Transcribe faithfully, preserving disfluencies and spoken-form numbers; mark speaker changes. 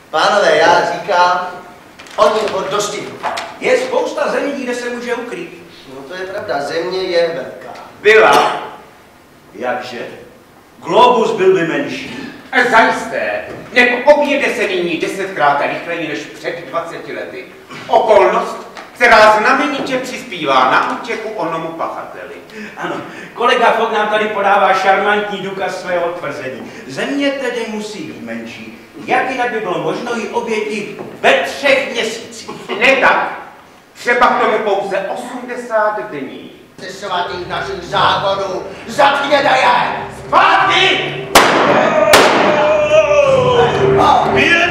Speaker 1: Pánové, já říkám, oni ho dostihnou.
Speaker 2: Je spousta zemí, kde se může ukrýt.
Speaker 1: No to je pravda, země je velká.
Speaker 2: Byla. Jakže? Globus byl by menší.
Speaker 3: A zajisté, nebo objede se nyní desetkrát rychleji než před dvaceti lety. Okolnost, která znamenitě přispívá na útěku onomu pachateli.
Speaker 2: Ano, kolega Fogg nám tady podává šarmantní důkaz svého tvrzení. Země tedy musí být menší. Jak jinak by bylo možno ji oběti ve třech měsících?
Speaker 3: Ne tak, třeba k tomu pouze osmdesát dní.
Speaker 1: Ze svatých našich zákonů, zatkněte je!
Speaker 3: Zpátky!
Speaker 2: Pět